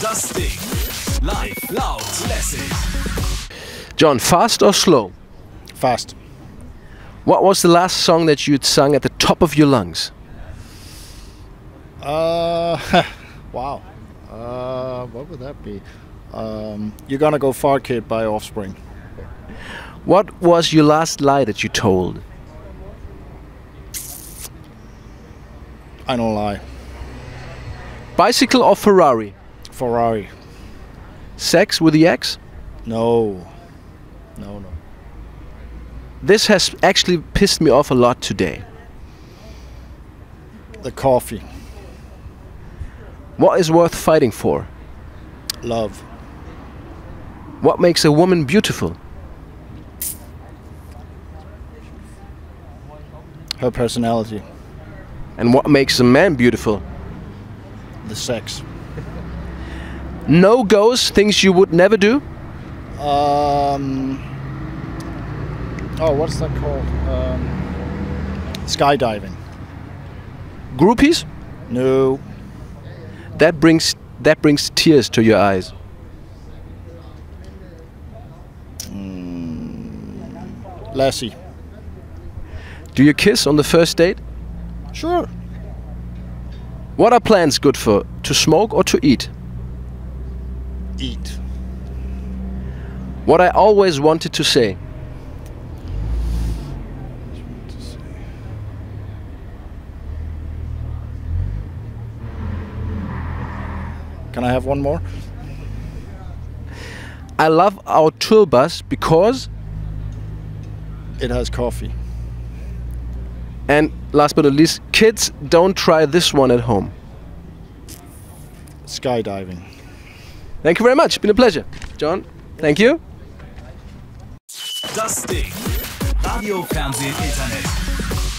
Das Ding. Live, laut, lässig. John, fast or slow? Fast. What was the last song that you'd sung at the top of your lungs? Wow. What would that be? You're Gonna Go Far, Kid by Offspring. What was your last lie that you told? I don't lie. Bicycle or Ferrari? Ferrari. Sex with the ex? No. No. This has actually pissed me off a lot today. The coffee. What is worth fighting for? Love. What makes a woman beautiful? Her personality. And what makes a man beautiful? The sex. No-goes, things you would never do? Oh, what's that called? Skydiving. Groupies? No. That brings tears to your eyes. Lassie. Do you kiss on the first date? Sure. What are plants good for? To smoke or to eat? Eat. What I always wanted to say. Can I have one more? I love our tour bus because... It has coffee. And last but not least, kids, don't try this one at home. Skydiving. Thank you very much. It's been a pleasure. John, thank you. Das Ding. Radio, Fernsehen, Internet.